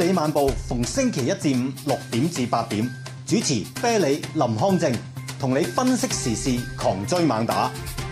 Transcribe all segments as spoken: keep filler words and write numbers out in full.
理晚報逢星期一至五六點至八點，主持啤梨、林康正，同你分析時事，狂追猛打。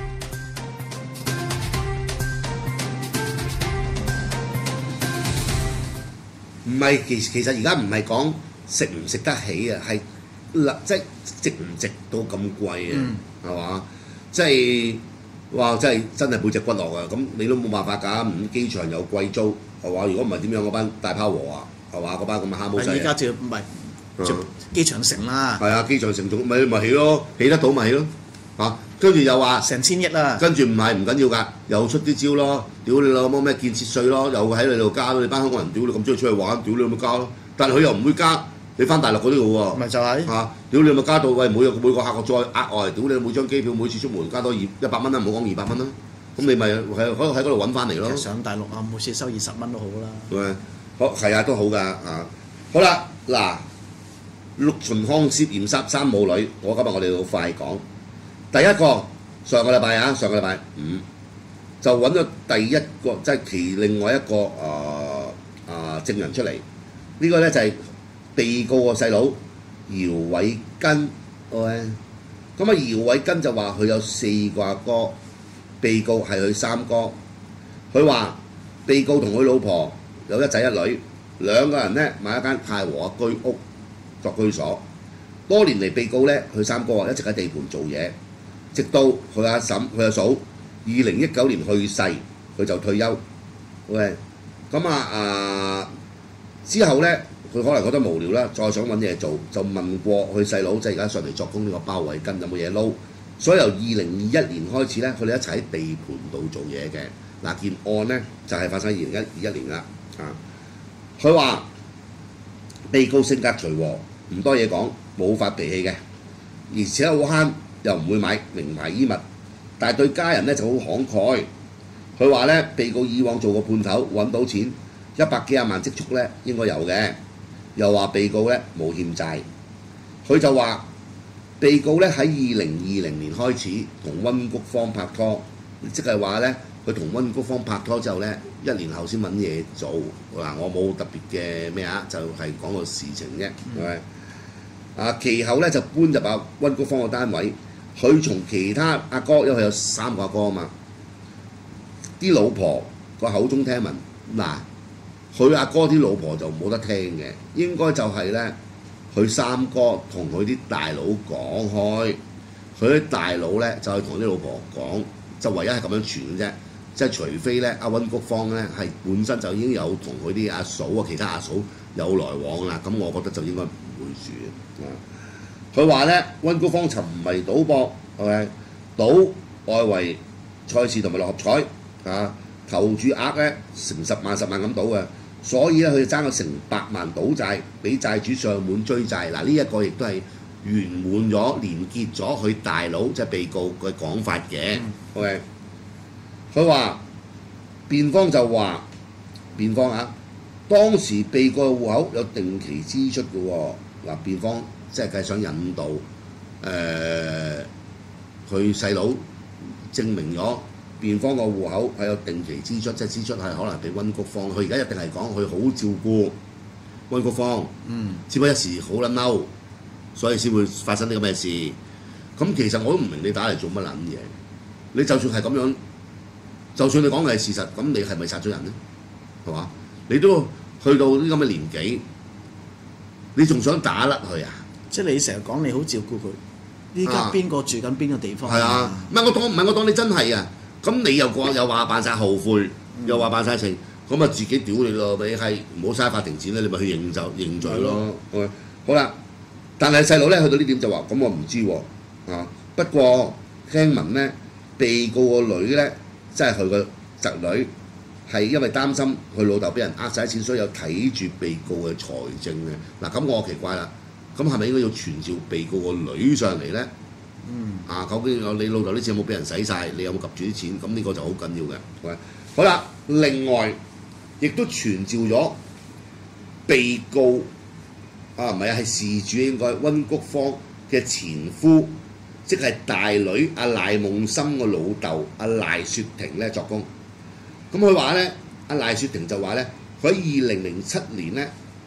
唔係，其其實而家唔係講食唔食得起啊，係嗱，即係值唔值到咁貴啊？係嘛、嗯？即係哇！真係真係背脊骨落啊！咁你都冇辦法㗎，唔機場有貴租係嘛？如果唔係點樣嗰班大拋和啊？係嘛？嗰班咁嘅蝦毛仔。 而家就唔係就機場城啦。 係啊，機場城仲咪咪起咯，起得到咪起咯嚇。跟住又話成千億啦。 跟住唔係唔緊要㗎，又出啲招咯。屌你老母咩建設稅咯，又喺你度加咯。你班香港人屌你咁中意出去玩，屌你有冇加咯？但係佢又唔會加。你翻大陸嗰啲嘅喎， 咪就係嚇！屌你有冇加到？喂，每個每個客再額外，屌你每張機票每次出門加多二一百蚊啦，唔好講二百蚊啦。咁你咪喺喺喺嗰度揾翻嚟咯。 上大陸啊，每次收二十蚊都好啦。 喂，好係啊，都好㗎啊！好啦，嗱，陸秦康涉嫌殺三母女，我今日我哋好快講。第一個上個禮拜啊，上個禮拜五就揾咗第一個，即係其另外一個啊啊證人出嚟。呢個咧就係被告個細佬姚偉根，喂，咁啊姚偉根就話佢有四個阿哥，被告係佢三哥。佢話被告同佢老婆有一仔一女，兩個人咧買一間太和居屋作居所。多年嚟被告咧佢三哥啊一直喺地盤做嘢，直到佢阿嬸佢阿嫂二零一九年去世，佢就退休。喂，咁啊啊之後咧。佢可能覺得無聊啦，再想揾嘢做，就問過佢細佬，即係而家上嚟作供呢個包偉根有冇嘢撈。所以由二零二一年開始咧，佢哋一齊喺地盤度做嘢嘅。嗱件案咧就係、是、發生喺二零二一年啦。啊，佢話被告性格隨和，唔多嘢講，冇發脾氣嘅，而且好慳，又唔會買名牌衣物，但係對家人咧就好慷慨。佢話咧，被告以往做過判頭，揾到錢一百幾廿萬積蓄咧應該有嘅。又話被告咧冇欠債，佢就話被告咧喺二零二零年開始同溫菊芳拍拖，即係話咧佢同溫菊芳拍拖之後咧一年後先揾嘢做。嗱，我冇特別嘅咩啊，就係、是、講個事情啫，係咪、嗯？啊，其後咧就搬入阿溫菊芳個單位，佢從其他阿哥，因為佢有三個阿哥啊嘛，啲老婆個口中聽聞嗱。佢阿哥啲老婆就冇得聽嘅，應該就係咧，佢三哥同佢啲大佬講開，佢啲大佬咧就係同啲老婆講，就唯一係咁樣傳嘅啫。即係除非咧，阿溫菊芳咧係本身就已經有同佢啲阿嫂啊、其他阿嫂有來往啦，咁我覺得就應該唔會住。佢話咧，溫菊芳沉迷賭博，係咪賭外圍賽事同埋六合彩啊？投注額咧成十萬十萬咁賭嘅。所以咧，佢就爭咗成百萬賭債，俾債主上門追債。嗱，呢一個亦都係圓滿咗、連結咗佢大佬即係被告嘅講法嘅。OK，佢話辯方就話辯方啊，當時被告嘅戶口有定期支出嘅喎。嗱，辯方即係計想引導誒佢細佬證明咗。辯方個戶口係有定期支出，即係支出係可能俾溫菊芳。佢而家一定係講佢好照顧溫菊芳，嗯，只不過一時好撚嬲，所以先會發生啲咁嘅事。咁其實我都唔明你打嚟做乜撚嘢？你就算係咁樣，就算你講嘅係事實，咁你係咪殺咗人咧？係嘛？你都去到啲咁嘅年紀，你仲想打甩佢啊？ 即係你成日講你好照顧佢，依家邊個住緊邊個地方？ 係啊，唔係我當唔係我當你真係啊！咁你又講又話扮晒後悔，嗯、又話扮晒情，咁啊自己屌你咯！你係唔好嘥法庭錢咧，你咪去認就認罪咯。嗯、好啦，但係細佬咧去到呢點就話：咁我唔知喎啊！不過聽聞咧，被告個女咧，即係佢個侄女，係因為擔心佢老豆俾人呃晒錢，所以有睇住被告嘅財政嘅。嗱、啊，咁我奇怪啦，咁係咪應該要傳召被告個女上嚟咧？嗯，啊，究竟你老豆啲錢有冇俾人使晒？你有冇及住啲錢？咁呢個就好緊要嘅。喂，好啦，另外亦都傳召咗被告啊，唔係啊，係事主應該溫菊芳嘅前夫，即係大女阿賴夢琛個老豆阿賴雪婷咧作供。咁佢話咧，阿賴雪婷就話咧，佢喺二零零七年咧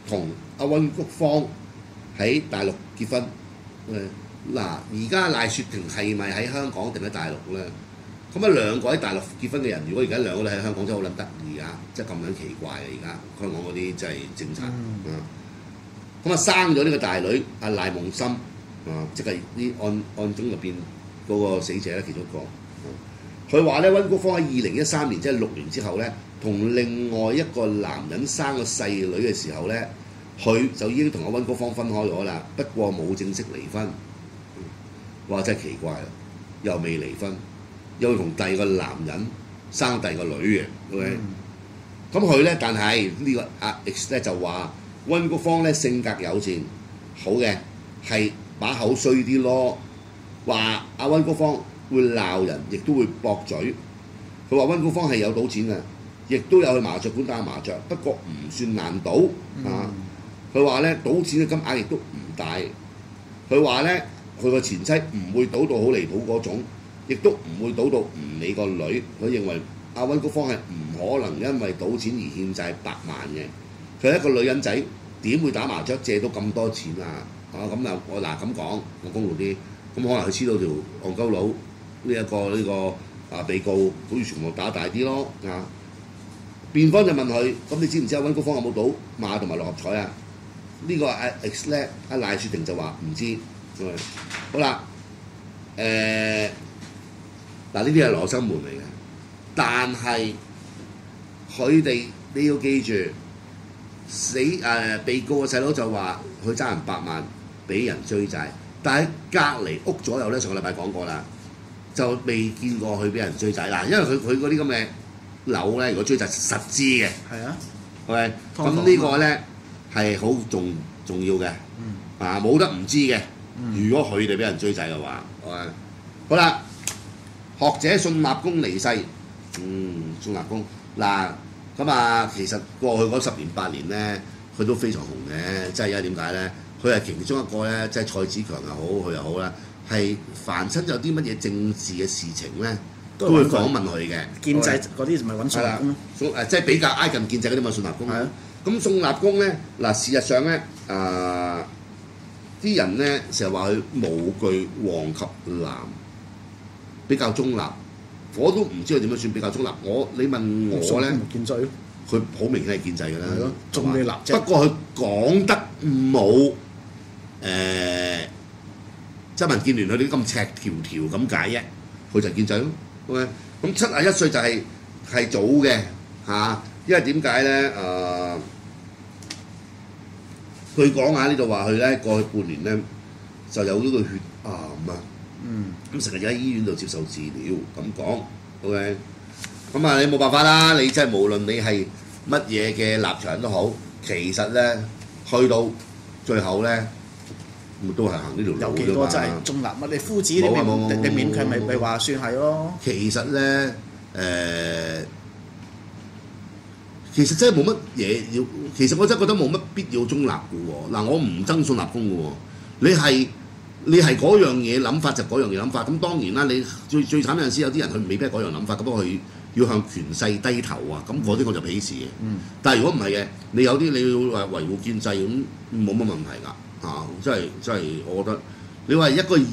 同阿温菊芳喺大陸結婚。誒嗱，而家賴雪婷係咪喺香港定喺大陸咧？咁啊兩個喺大陸結婚嘅人，如果而家兩個都喺香港，真係好撚得意啊！即係咁樣奇怪啊！而家香港嗰啲真係政策啊！咁啊生咗呢個大女阿賴夢琛啊，即係呢案案中入邊嗰個死者咧其中一個。佢話咧，温菊芳喺二零一三年，即係六年之後咧，同另外一個男人生個細女嘅時候咧，佢就已經同阿温菊芳分開咗啦。不過冇正式離婚。哇！真係奇怪啦，又未離婚，又同第二個男人生第二個女嘅。OK，咁佢咧，但係呢個阿 X 咧就話温菊芳咧性格友善，好嘅，係把口衰啲咯。話阿温菊芳會鬧人，亦都會駁嘴。佢話温菊芳係有賭錢嘅，亦都有去麻雀館打麻雀，不過唔算難賭啊。佢話咧賭錢嘅金額亦都唔大。佢話咧佢個前妻唔會賭到好離譜嗰種，亦都唔會賭到唔理個女。佢認為阿温菊芳係唔可能因為賭錢而欠債百萬嘅。佢係一個女人仔，點會打麻雀借到咁多錢啊？啊咁啊我嗱咁講，我公道啲，咁可能佢黐到條戇鳩佬。呢一個呢個啊被告好似全部打大啲咯啊！辯方就問佢：咁你知唔知阿温菊芳有冇賭馬同埋六合彩啊？呢、這個阿 X 咧，阿賴雪婷就話唔知。好啦，誒嗱呢啲係羅生門嚟嘅，但係佢哋你要記住，死誒、呃、被告嘅細佬就話佢爭人百萬，俾人追債，但係隔離屋左右咧，上個禮拜講過啦。就未見過佢俾人追債嗱，因為佢佢嗰啲咁嘅樓咧，如果追債實知嘅， 係啊 ，OK，咁呢個咧係好重重要嘅，嗯、啊冇得唔知嘅。嗯、如果佢哋俾人追債嘅話，OK，好啦，學者信立功離世，嗯，信立功嗱，咁啊，其實過去嗰十年八年咧，佢都非常紅嘅，即係因為點解咧？佢係其中一個咧，即係蔡子強又好，佢又好啦。係凡親有啲乜嘢政治嘅事情咧，都會訪問佢嘅。 建制嗰啲咪揾宋立功咯。誒，即係比較挨近建制嗰啲咪宋立功。係啊。咁宋立功咧，嗱事實上咧，啊啲人咧成日話佢無懼黃及藍，比較中立。我都唔知佢點樣算比較中立。我你問我咧， 建制咯。 佢好明顯係建制㗎啦。係咯， 仲未立啫。 不過佢講得冇誒。即係民建聯佢哋咁赤條條咁解啫，佢就建制咯。OK，咁七十一歲就係、係、係早嘅嚇、啊，因為點解咧？誒、呃，佢講下呢度話佢咧過去半年咧就有呢個血癌啊。嗯。咁成日就喺醫院度接受治療咁講。OK，咁啊你冇辦法啦，你即係無論你係乜嘢嘅立場都好，其實咧去到最後咧。咁都係行呢條路啫嘛。有幾多真係中立乜？你夫子你勉你勉強咪咪話算係咯。其實咧誒、呃，其實真係冇乜嘢要。其實我真係覺得冇乜必要中立嘅喎。嗱，我唔爭信立功嘅喎。你係你係嗰樣嘢諗法就嗰樣嘢諗法。咁當然啦，你最最慘有陣時有啲人佢未必係嗰樣諗法，咁佢要向權勢低頭啊。咁嗰啲我就鄙視嘅。嗯。但係如果唔係嘅，你有啲你要話維護建制咁冇乜問題㗎。啊！真係真係，我覺得你話一個人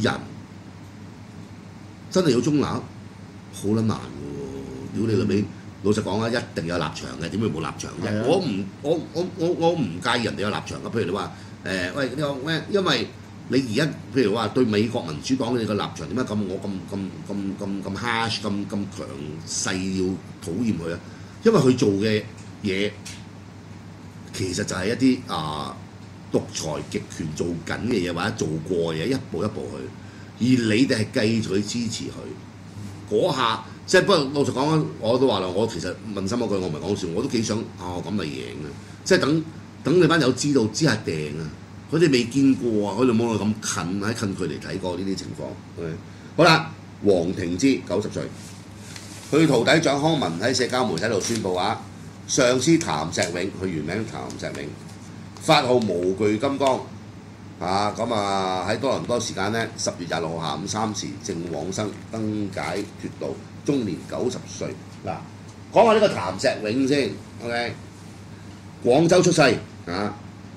真係要中立，好撚難嘅喎。屌你老味，老實講啊，一定有立場嘅，點會冇立場啫？的我唔我我我我唔介意人哋有立場嘅。譬如你話誒、呃，喂你話咩？因為你而家譬如話對美國民主黨你個立場點解咁我咁咁咁咁咁 harsh 咁咁強勢要討厭佢啊？因為佢做嘅嘢其實就係一啲啊〜、呃獨裁極權做緊嘅嘢，或者做過嘅嘢，一步一步去，而你哋係繼續去支持佢嗰下，即係不過老實講，我都話啦，我其實問心嗰句，我唔係講笑，我都幾想哦咁咪贏啊！即係等等你班友知道知下訂啊，佢哋未見過啊，佢哋冇我咁近喺近距離睇過呢啲情況。Okay. 好啦，黃庭之九十歲，佢徒弟蔣康文喺社交媒體度宣布啊，上司譚石永，佢原名譚石永。發號無懼金剛啊！咁啊喺多倫多時間咧，十月廿六號下午三時正往生，登解脫道，終年九十歲。嗱，講下呢個譚石永先 ，OK？廣州出世啊，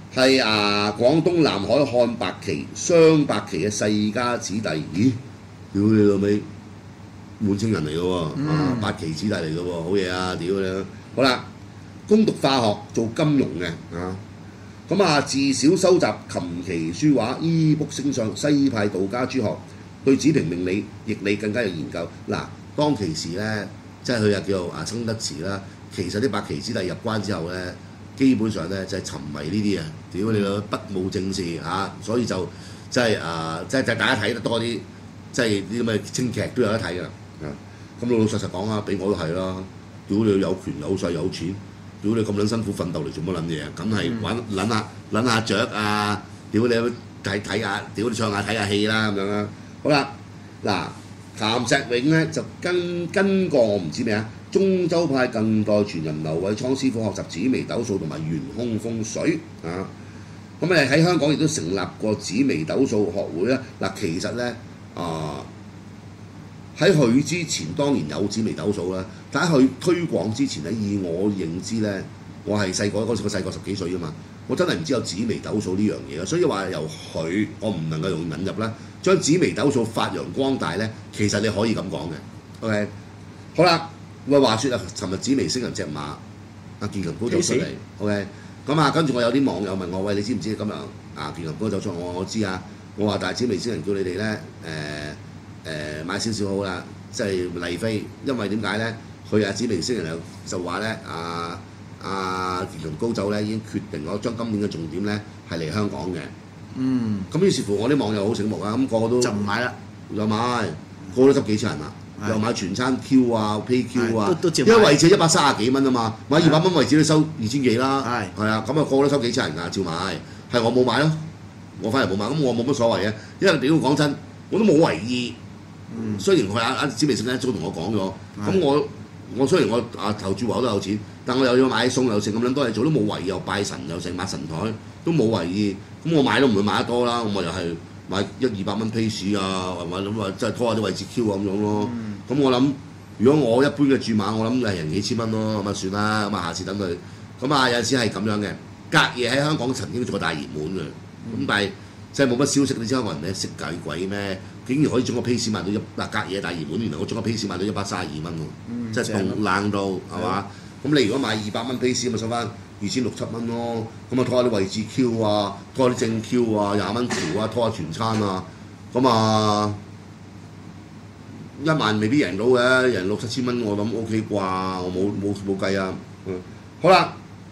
係啊廣東南海漢白旗雙白旗嘅世家子弟，咦？屌你老味，滿清人嚟嘅喎，啊白旗子弟嚟嘅喎，好嘢啊！屌你，好啦，攻讀化學做金融嘅啊。咁啊，自小收集琴棋書畫、醫卜星相、西派道家諸學，對子平命理、易理更加有研究。嗱，當其時咧，即係佢又叫做啊生得遲啦。其實啲白旗子弟入關之後咧，基本上咧就係沉迷呢啲啊，屌你老不務正事嚇、啊，所以就即係啊，即係大家睇得多啲，即係啲咁嘅清劇都有得睇㗎。啊，咁老老實實講啊，俾我都係啦，屌你有權有勢有錢。屌你咁撚辛苦奮鬥嚟做乜撚嘢啊？梗係玩撚下撚下雀啊！屌你睇睇下，屌你唱下睇下戲啦咁樣啦。好啦，嗱，譚石永咧就跟跟過我唔知咩啊，中州派近代傳人劉偉倉師傅學習紫微斗數同埋玄空風水啊。咁誒喺香港亦都成立過紫微斗數學會啦。嗱，其實咧啊〜喺佢之前當然有紫微斗數啦，但喺佢推廣之前咧，以我認知咧，我係細個嗰時，我細個十幾歲啊嘛，我真係唔知有紫微斗數呢樣嘢嘅，所以話由佢，我唔能夠用引入啦，將紫微斗數發揚光大咧，其實你可以咁講嘅。OK， 好啦，喂話説啊，尋日紫微星人隻馬，阿健勤哥走出嚟 ，OK， 咁啊，跟住我有啲網友問我，喂，你知唔知今日啊健勤哥走出嚟？我我知啊，我話但係紫微星人叫你哋咧，誒、呃。誒、呃、買少少好啦，即係麗飛，因為點解咧？佢啊紫微星人就就話咧，啊啊健勤高走咧已經決定咗將今年嘅重點咧係嚟香港嘅。嗯。咁於是乎我啲網友好醒目啊，咁、個個都就唔買啦，又買，個個都執幾千人啦，又買全餐 Q 啊 Pay Q 啊，因為位置一百三十幾蚊啊嘛，買二百蚊位置都收二千幾啦，係係啊，咁啊個個都收幾千人㗎，照買，係我冇買咯，我翻嚟冇買，咁我冇乜所謂嘅，因為屌講真，我都冇為意。嗯、雖然佢阿阿紫微星一早同我講咗，咁我我雖然我啊投注話都有錢，但我又要買餸又剩咁撚多嘢做，都冇為意，又拜神又成抹神台，都冇為意。咁我買都唔會買得多啦，咁我又係買一二百蚊 pace 啊，或者咁啊，即係拖下啲位置 Q 咁樣咯。咁、嗯、我諗，如果我一般嘅注碼，我諗係人幾千蚊咯，咁啊算啦，咁啊下次等佢。咁啊有陣時係咁樣嘅，隔夜喺香港曾經做過大熱門嘅，咁、嗯、但係即係冇乜消息，你知香港人咧識計鬼咩？竟然可以將個 pace 賣到一嗱隔夜大熱門，原來我將個 pace 賣到一百三十二蚊喎，嗯、即係凍冷到係嘛？咁你如果買二百蚊 pace 咪收翻二千六七蚊咯，咁啊拖下啲位置 Q 啊，拖下啲正 Q 啊，廿蚊條啊，拖下全餐啊，咁啊一萬未必贏到嘅，贏六七千蚊我諗 OK 啩，我冇冇冇計啊，嗯，好啦。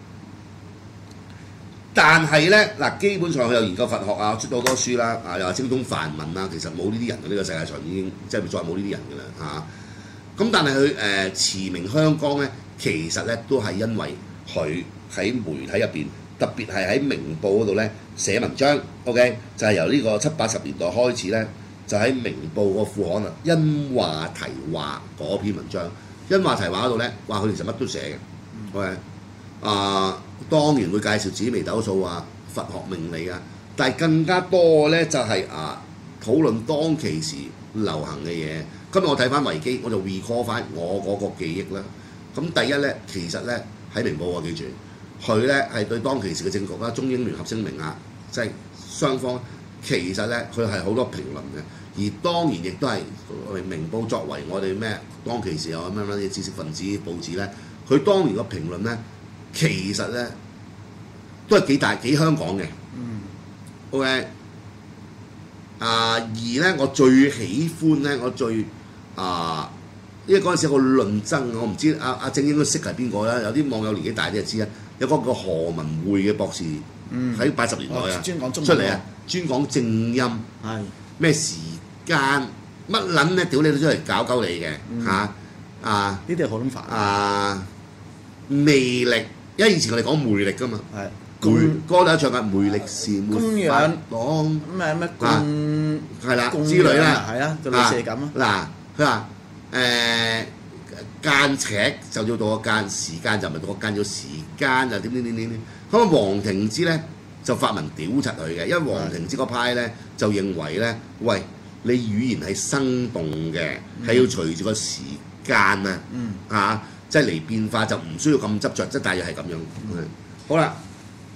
但係咧嗱，基本上佢有研究佛學啊，出咗好多書啦，啊又話精通梵文啊，其實冇呢啲人嘅，呢、呢個世界上已經即係再冇呢啲人嘅啦嚇。咁、啊、但係佢誒馳名香港咧，其實咧都係因為佢喺媒體入邊，特別係喺明報嗰度咧寫文章 ，OK 就係由呢個七八十年代開始咧，就喺明報個副刊啊，因話題話嗰篇文章，因話題話嗰度咧，哇佢其實乜都寫嘅 ，OK 啊。當然會介紹紫微斗數啊、佛學命理啊，但係更加多咧就係、是、啊討論當其時流行嘅嘢。今日我睇翻維基，我就 recall 翻我嗰個記憶啦。咁第一咧，其實咧喺明報我記住，佢咧係對當其時嘅政局啦、中英聯合聲明啊，即係雙方其實咧佢係好多評論嘅。而當然亦都係明報作為我哋咩當其時有乜乜嘢知識分子報紙咧，佢當年嘅評論咧。其實咧都係幾大幾香港嘅。嗯。OK。啊，而咧我最喜歡咧，我最啊，因為嗰陣時有個論爭，我唔知阿阿正應該識係邊個啦。有啲網友年紀大啲就知啦。有個叫何文匯嘅博士，喺八十年代啊，專講中出嚟啊，專講正音，係咩時間乜撚咧？屌你都出嚟搞鳩你嘅嚇啊！ 呢啲係好撚煩啊！魅力。因為以前我哋講魅力㗎嘛，係魅歌都有唱嘅魅力是沒法講咩咩供係啦之類啦， 係啊，就類似係咁啊。嗱，佢話誒間尺就要到個間，時間就唔係到個間，要時間就點點點點點。咁啊，黃庭之咧就發文屌柒佢嘅，因為黃庭之嗰派咧就認為咧，喂，你語言係生動嘅，係要隨住個時間啊，嚇。即係嚟變化就唔需要咁執着，即係大約係咁樣。嗯、好啦，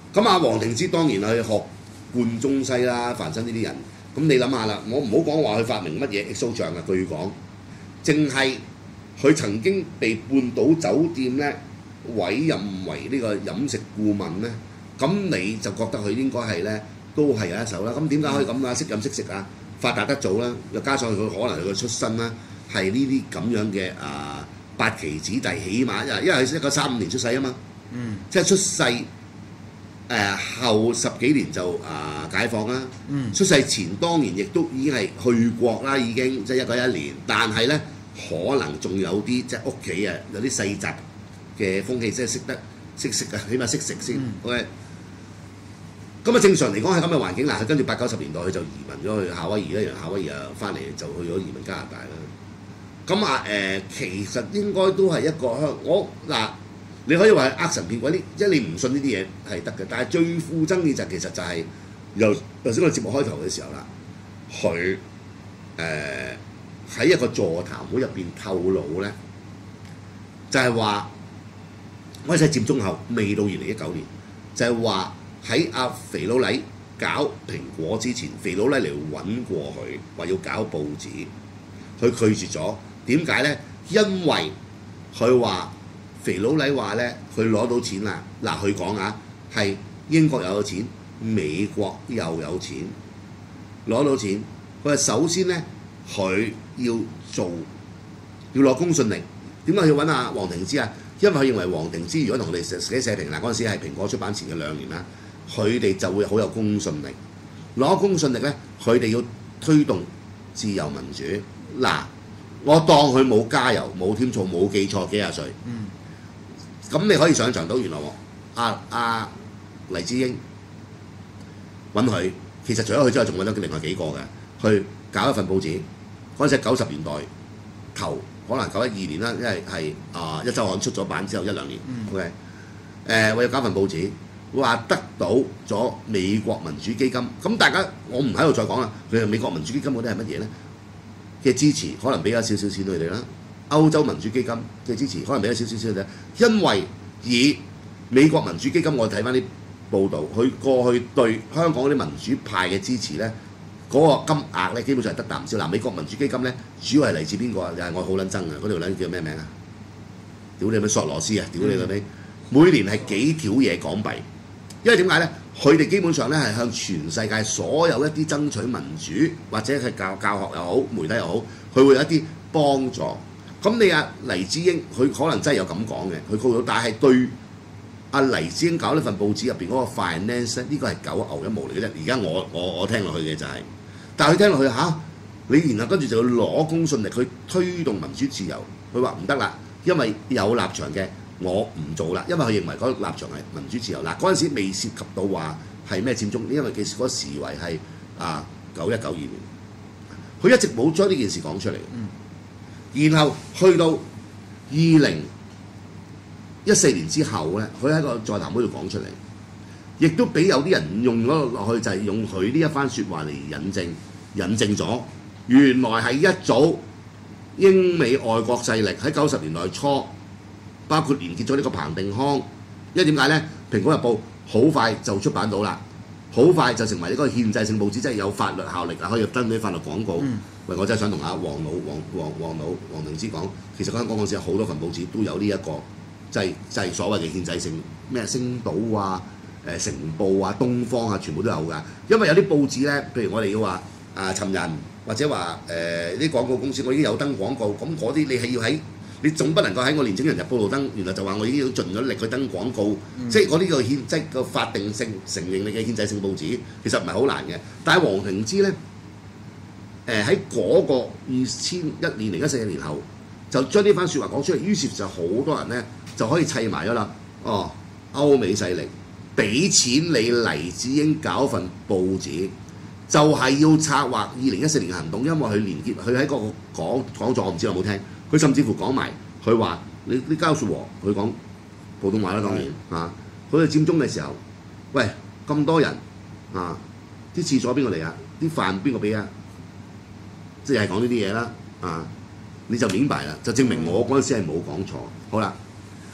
咁啊，黃庭之當然去學貫中西啦，凡身呢啲人。咁你諗下啦，我唔好講話佢發明乜嘢 X O 醬啊，據講，淨係佢曾經被半島酒店咧委任為呢個飲食顧問咧，咁你就覺得佢應該係咧都係有一手啦。咁點解可以咁啊？識飲識食啊，發達得早啦，又加上佢可能佢嘅出身啦，係呢啲咁樣嘅啊八旗子弟，起碼因為因為佢一九三五年出世啊嘛，嗯，即係出世。誒、呃、後十幾年就啊、呃、解放啦，嗯、出世前當然亦都已經係去國啦，已經即係一九一年，但係咧可能仲有啲即係屋企啊有啲世襲嘅風氣，即係識得識食啊，起碼識食先。嗯、OK，咁啊正常嚟講係咁嘅環境嗱，佢跟住八九十年代佢就移民咗去夏威夷啦，然後夏威夷啊翻嚟就去咗移民加拿大啦。咁啊誒，其實應該都係一個香我嗱。你可以話係呃神騙鬼啲，即係你唔信呢啲嘢係得嘅。但係最富爭議就其實就係由頭先我節目開頭嘅時候啦，佢誒喺一個座談會入邊透露咧，就係話我哋喺佔中後未到二零一九年，就係話喺阿肥佬黎搞蘋果之前，肥佬黎嚟揾過佢，話要搞報紙，佢拒絕咗。點解咧？因為佢話。肥佬黎話咧，佢攞到錢啦。嗱，佢講啊，係英國又有錢，美國又有錢，攞到錢。佢話首先咧，佢要做，要攞公信力。點解要揾阿黃庭之啊？因為佢認為黃庭之如果同我哋寫寫社評嗱，嗰陣時係蘋果出版前嘅兩年啦，佢哋就會好有公信力。攞公信力咧，佢哋要推動自由民主。嗱，我當佢冇加油、冇添醋、冇記錯幾廿歲。嗯。咁你可以想象到原來喎，阿阿黎智英揾佢，其實除咗佢之外，仲揾咗另外幾個嘅，去搞一份報紙。嗰陣時九十年代頭，可能九一二年啦，因為係啊一週刊出咗版之後一兩年、嗯、，OK， 誒、呃、我要搞份報紙，話得到咗美國民主基金。咁大家我唔喺度再講啦，佢美國民主基金嗰啲係乜嘢咧？嘅支持可能俾咗少少錢佢哋啦。歐洲民主基金嘅支持可能俾咗少少少嘅，因為以美國民主基金，我睇翻啲報導，佢過去對香港嗰啲民主派嘅支持咧，嗰、那個金額咧基本上係得啖笑。嗱，美國民主基金咧主要係嚟自邊個啊？又係我好撚憎嘅，嗰條撚叫咩名啊？屌你咪索羅斯啊！屌你個尾，每年係幾條嘢港幣，因為點解咧？佢哋基本上咧係向全世界所有一啲爭取民主或者係教教學又好、媒體又好，佢會有一啲幫助。咁你阿黎智英佢可能真係有咁講嘅，佢告到，但係對阿黎智英搞呢份報紙入邊嗰個 finance 呢個係九牛一毛嚟嘅啫。而家我我我聽落去嘅就係、是，但係佢聽落去嚇、啊，你然後跟住就要攞公信力去推動民主自由，佢話唔得啦，因為有立場嘅我唔做啦，因為佢認為嗰個立場係民主自由。嗱，嗰陣時未涉及到話係咩佔中，因為其實嗰時為係啊九一九二年，佢一直冇將呢件事講出嚟。嗯。然後去到二零一四年之後咧，佢喺個座談會度講出嚟，亦都俾有啲人用咗落去，就係用佢呢一番説話嚟引證，引證咗原來係一早英美外國勢力喺九十年代初，包括連結咗呢個彭定康，因為點解咧？《蘋果日報》好快就出版到啦，好快就成為呢個憲制性報紙，即係有法律效力啊，可以登啲法律廣告。嗯喂，我真係想同阿黃老黃黃黃老黃庭之講，其實香港嗰陣時有好多份報紙都有呢、這、一個，即係即係所謂嘅憲制性咩星島啊、誒、呃、成報啊、東方啊，全部都有㗎。因為有啲報紙咧，譬如我哋要話啊尋人，或者話誒啲廣告公司，我已經有登廣告，咁嗰啲你係要喺你總不能夠喺我年青人日報度登，原來就話我已經要盡咗力去登廣告，嗯、即係我呢個憲即係個法定性承認你嘅憲制性報紙，其實唔係好難嘅。但係黃庭之咧。誒喺嗰個二千一年零一四年後，就將呢番説話講出嚟，於是就好多人咧就可以砌埋咗啦。哦，歐美勢力俾錢你黎智英搞份報紙，就係、是、要策劃二零一四年嘅行動，因為佢連結佢喺個講講座，我唔知有冇聽，佢甚至乎講埋佢話你你交數喎，佢講普通話啦當然啊，佢哋佔中嘅時候，喂咁多人啊，啲廁所邊個嚟啊？啲飯邊個俾啊？即係講呢啲嘢啦，啊，你就明白啦，就證明我嗰陣時係冇講錯。好啦，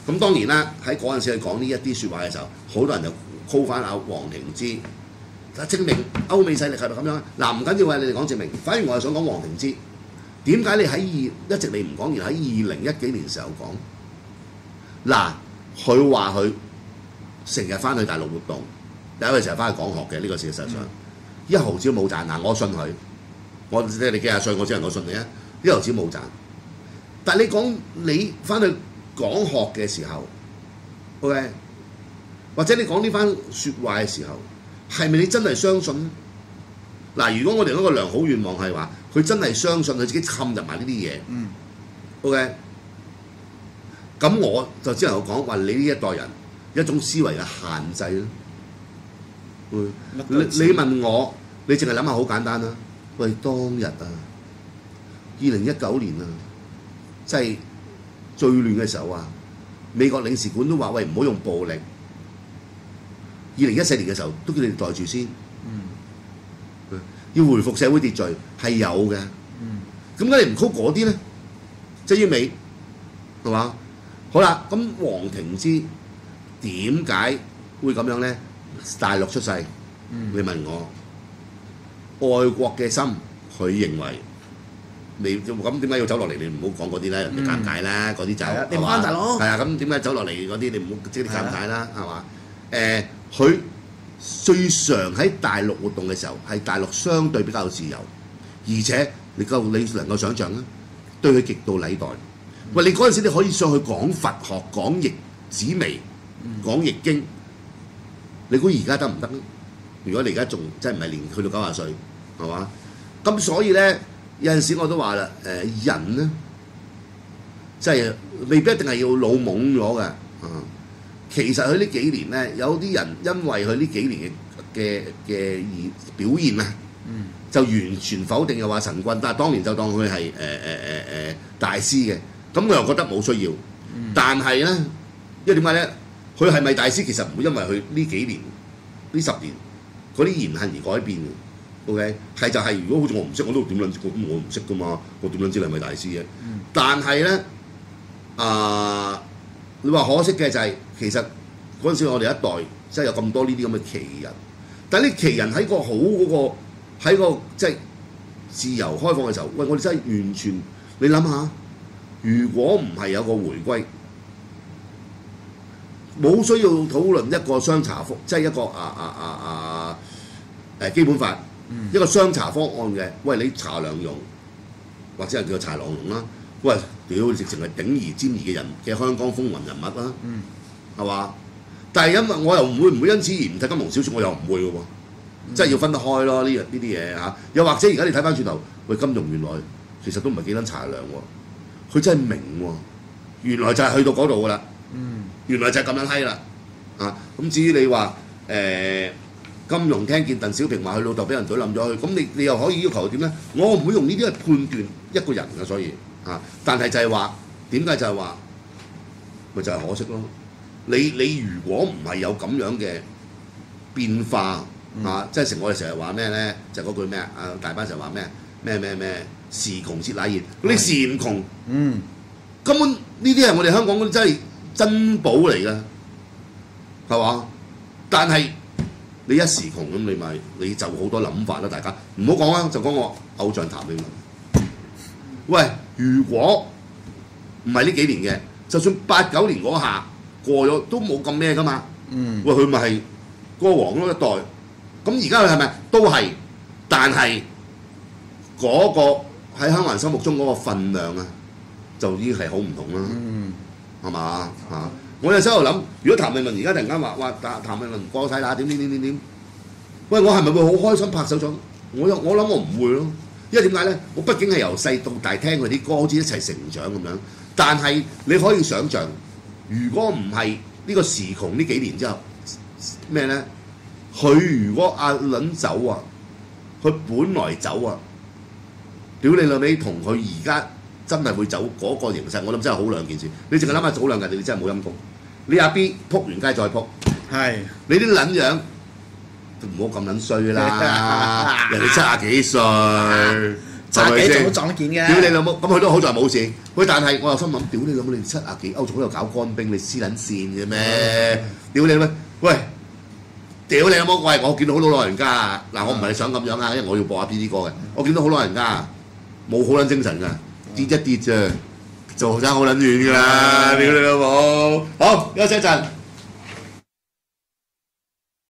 咁當然啦，喺嗰陣時佢講呢一啲説話嘅時候，好多人就 call 翻阿黃庭之，證明歐美勢力係咪咁樣？嗱唔緊要啊，你哋講證明，反而我係想講黃庭之，點解你喺二一直你唔講，而喺二零一幾年時候講？嗱，佢話佢成日翻去大陸活動，有佢成日翻去講學嘅，呢、這個事實上、嗯、一毫子都冇賺。嗱，我信佢，我即係你幾廿歲，我只能夠信你啊！一毫子冇賺。但係你講你翻去講學嘅時候 ，OK， 或者你講呢番説話嘅時候，係咪你真係相信？嗱，如果我哋嗰個良好願望係話，佢真係相信佢自己冚入埋呢啲嘢，嗯 ，OK， 咁我就只能夠講話你呢一代人一種思維嘅限制咯。嗯、你你問我，你淨係諗下好簡單啦。喂，當日啊，二零一九年啊，即係最亂嘅時候啊，美國領事館都話：喂，唔好用暴力。二零一四年嘅時候都叫你哋袋住先，嗯、要回復社會秩序係有嘅。咁解、嗯、你唔 call 嗰啲咧，即係英美係嘛？好啦，咁黃庭之點解會咁樣咧？大陸出世，嗯、你問我愛國嘅心，佢認為你咁點解要走落嚟？你唔好講嗰啲咧，人哋尷尬啦，嗰啲就係嘛？係啊，咁點解走落嚟嗰啲你唔好即係尷尬啦，係嘛？誒，佢最常喺大陸活動嘅時候，係大陸相對比較自由，而且你夠你能夠想象啦，對佢極度禮待。喂，你嗰陣時你可以上去講佛學、講易紫微、講易經。你估而家得唔得咧？如果你而家仲真係唔係年去到九十歲，係嘛？咁所以咧，有陣時我都話啦，誒、呃、人咧，即係未必一定係要老懵咗嘅。啊，其實佢呢幾年咧，有啲人因為佢呢幾年嘅嘅嘅表現啊，嗯、就完全否定又話神棍，但係當年就當佢係誒誒誒誒大師嘅。咁我又覺得冇需要，嗯、但係咧，因為點解咧？佢係咪大師？其實唔會因為佢呢幾年、呢十年嗰啲言行而改變嘅。OK， 係就係如果好似我唔識，我都點撚知？咁我唔識噶嘛，我點撚知你係咪大師嘅？嗯、但係咧，啊、呃，你話可惜嘅就係、是、其實嗰陣時我哋一代即係有咁多呢啲咁嘅奇人，但係呢奇人喺個好嗰、那個喺個即係自由開放嘅時候，喂，我哋真係完全你諗下，如果唔係有個回歸。冇需要討論一個雙查方，即係一個啊啊啊啊誒基本法、嗯、一個雙查方案嘅。喂，你查良鏞或者係叫查良鏞啦。喂，屌，直情係頂而尖而嘅人嘅香港風雲人物啦，係嘛、嗯？但係因為我又唔會唔會因此而唔睇金庸小説，我又唔會嘅喎，嗯、即係要分得開咯。呢樣呢啲嘢嚇，又或者而家你睇翻轉頭，喂，金庸原來其實都唔係幾撚查良喎，佢真係明喎，原來就係去到嗰度㗎啦。嗯，原來就係咁樣閪啦，啊！咁至於你話誒、呃、金庸聽見鄧小平話佢老豆俾人懟冧咗佢，咁你你又可以要求點咧？我唔會用呢啲去判斷一個人嘅，所以啊，但係就係話點解就係話，咪就係、是、可惜咯。你你如果唔係有咁樣嘅變化、嗯、啊，即係成我哋成日話咩咧？就嗰、是、句咩啊？大班成日話咩咩咩咩時窮節乃現，嗰啲時唔窮，嗯，根本呢啲係我哋香港嗰啲真係。珍寶嚟㗎，係嘛？但係你一時窮咁，你咪你就好多諗法啦。大家唔好講啦，就講我偶像譚詠麟。喂，如果唔係呢幾年嘅，就算八九年嗰下過咗，都冇咁咩㗎嘛。嗯。喂，佢咪係歌王嗰一代？咁而家佢係咪都係？但係嗰個喺香港人心目中嗰個分量啊，就已經係好唔同啦。嗯。係嘛嚇？我有時喺度諗，如果譚詠麟而家突然間話話譚譚詠麟過世啦，點點點點點，喂，我係咪會好開心拍手掌？我我諗我唔會咯，因為點解咧？我畢竟係由細到大聽佢啲歌，好似一齊成長咁樣。但係你可以想像，如果唔係呢個時窮呢幾年之後咩咧？佢如果阿倫走啊，佢本來走啊，屌你老味，同佢而家。真係會走嗰個形勢，我諗真係好兩件事。你淨係諗下早兩日，你真係冇陰功。你阿 B 撲完街再撲，係是你啲撚樣唔好咁撚衰啦！人哋七廿幾歲， 揸幾係咪先做都撞得見嘅。 屌你老母，咁佢都好在冇事。喂，但係我又心諗，屌你老母，你七啊幾歐仲喺度搞乾冰，你黐撚線嘅咩？屌你老母，喂！屌你老母！喂，我見到好多老人家啊！嗱，我唔係想咁樣啊，因為我要播下 B 啲歌嘅。我見到好多老人家冇好撚精神㗎，跌一跌啫，就爭好撚遠㗎啦！屌你老母！好，休息一陣。